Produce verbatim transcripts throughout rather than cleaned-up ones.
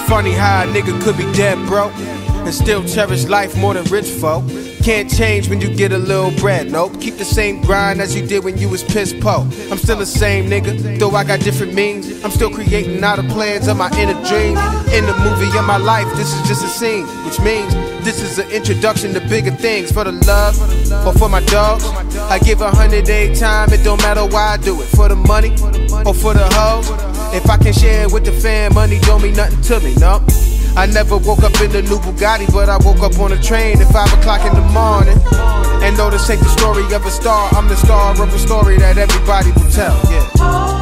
funny how a nigga could be dead broke and still cherish life more than rich folk. Can't change when you get a little bread, nope. Keep the same grind as you did when you was piss po. I'm still the same nigga, though I got different means. I'm still creating out the plans of my inner dream. In the movie of my life, this is just a scene, which means this is an introduction to bigger things. For the love, or for my dogs, I give a hundred every time, it don't matter why I do it. For the money, or for the hoes, if I can share it with the fam, money don't mean nothing to me, no. I never woke up in the new Bugatti, but I woke up on a train at five o'clock in the morning. And though this ain't the story of a star, I'm the star of a story that everybody will tell, yeah.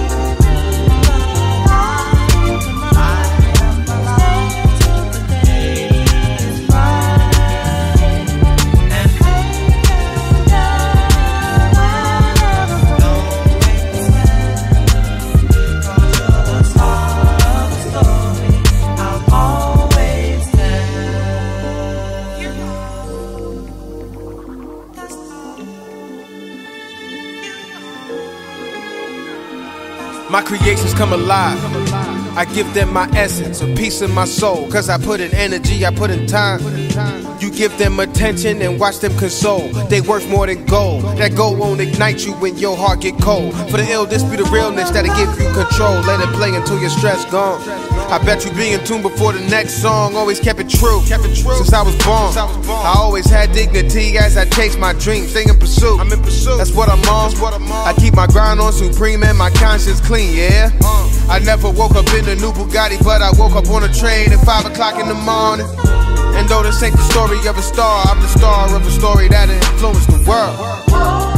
My creations come alive. I give them my essence, a piece of my soul. Cause I put in energy, I put in time. You give them attention and watch them console. They worth more than gold. That gold won't ignite you when your heart get cold. For the ill, this be the realness that'll give you control. Let it play until your stress gone. I bet you be in tune before the next song. Always kept it true, kept it true. Since I was born. I always had dignity as I chase my dreams. Stay in pursuit, I'm in pursuit. That's what I'm on. I keep my grind on supreme and my conscience clean, yeah. I never woke up in a new Bugatti, but I woke up on a train at five o'clock in the morning. And though this ain't the story of a star, I'm the star of a story that influenced the world.